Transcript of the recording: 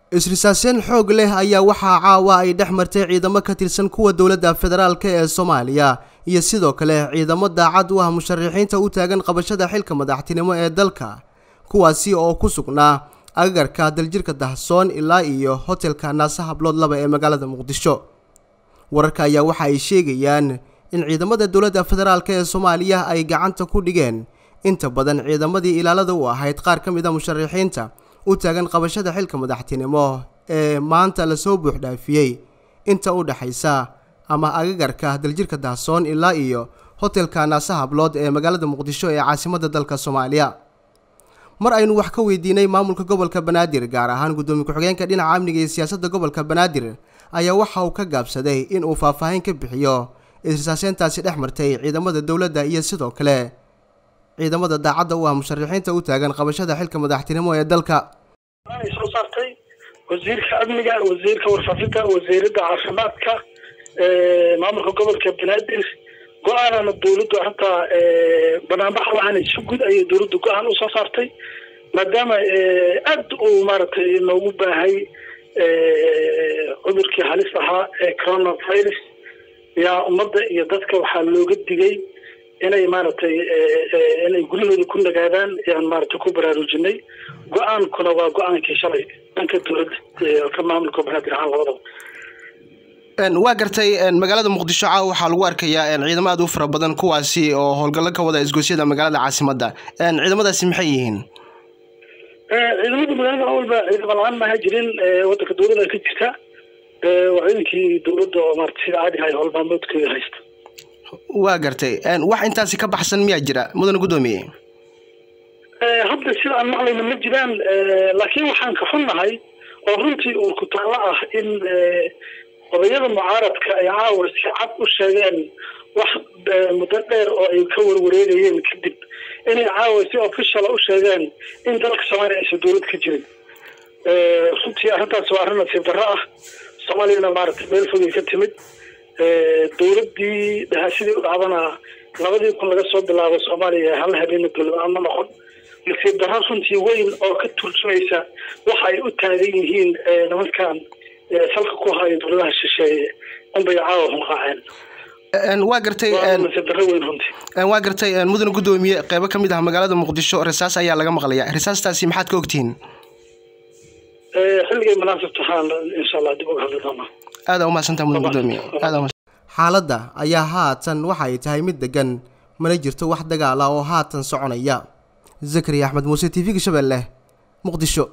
Isrisaaseen xoog leh ayaa waxaa caawa ay dhex martay ciidamo ka tirsan kuwa dowladda federaalka ee Soomaaliya iyo sidoo kale ciidamo daacad u ah musharaxiinta u taagan qabashada xilka madaxtinimo ee dalka kuwaasi oo ku sugnaa agagarka daljirka Dahsoon ilaa iyo hotelka Naasa Hablood 2 ee magaalada Muqdisho. Wararka ayaa waxa ay sheegayaan in ciidamada dowladda federaalka ee Soomaaliya ay gacanta ku dhigeen inta badan ciidamadii ilaalada u ahayd qaar ka mid ah musharaxiinta u taagan qabashada xilka madaxtinimo ee maanta la soo buux dhaafiyay inta u dhaxaysa ama agagarka daljirka Dahsoon ilaa iyo hotelka Naasa Hablood ee magaalada Muqdisho ee caasimadda dalka Soomaaliya. mar aynu wax ka weydiinay maamulka gobolka Banaadir gaar ahaan gudoomiye ku-xigeenka dhinaca amniga iyo siyaasadda gobolka Banaadir ayaa waxa uu ka gaabsaday in uu faahfaahin ka bixiyo isrisaasheentaasi dhex martay ciidamada dowladda iyo sidoo kale ciidamada daacadda u ah musharaxiinta u taagan qabashada xilka madaxtinimo ee dalka. soo saartay wasiirka amniga, wasiirka warfaafinta, wasiirada caafimaadka, maamulka gobolka Banaadir go'aanana dowladdu hanta barnaamijka waxaan si guud ay dowladdu go'aan u soo saartay maadaama aad uu maartay noogu baahay cudurkii halis ahaa ee coronavirus yaa ummadda iyo dadka waxaa looga digay inay maartay inay gurigooda ku nagaadaan yaan maartay ku baraarujinay go'aankuna waa go'aankii shalay dhanka dowladda ka maamulka Banaadir ahaan labadaba. waa gartay magaalada Muqdisho waxaa lagu arkayaa ciidamo aad u fara badan kuwaasi oo howlgallo ka wada isgoysyada magaalada caasimadda. ciidamadaasi maxay yihiin? ciidamada magaalada awalba ciidamo la'aan ma jirin wadanka dowladda ka jirta ciidankii dowladda oo maartay sida caadi ah howlmaalmeedkooda haysta. waa gartay wax intaasi ka baxsan miyaa jira mudane gudoomiye? hadda sida aan maqlayno ma jiraan laakiin waxaan ka xunnahay oo runtii uu ku taala ah in odayada mucaaradka ay caawa si cad u sheegeen wax muddo dheer oo ay ka warwareegayeen kadib inay caawa si official u sheegeen in dalka Soomaaliya aysan dowlad ka jirin. runtii arrintaas waa arrin nasiib darro ah. Soomaaliyana maartay meel fog ka timid dowladdii dhahasidii u dhacdana 2000 laga soo bilaabo Soomaaliya hal habeen dowlad aan noqon nasiib darro runtii weyn oo ka turjumaysa waxa ay u taagan yihiin nimankan salka ku hayo dowladaha shisheeye unbay caawa hunqaaceen. waa gartay waa gartay mudane gudoomiye qaybo ka mid ah magaalada Muqdisho risaas ayaa laga maqlayaa. risaastaasi maxaad ka ogtihiin? xilligay munaasab tahaan insha Allah dib uga hadli doonaa. aad u mahadsantahay mudane gudoomiye. xaaladda ayaa haatan waxa ay tahay mid degan mana jirto wax dagaal ah oo haatan soconaya. Zakariya Axmed Muuse TV Shabeelle Muqdisho.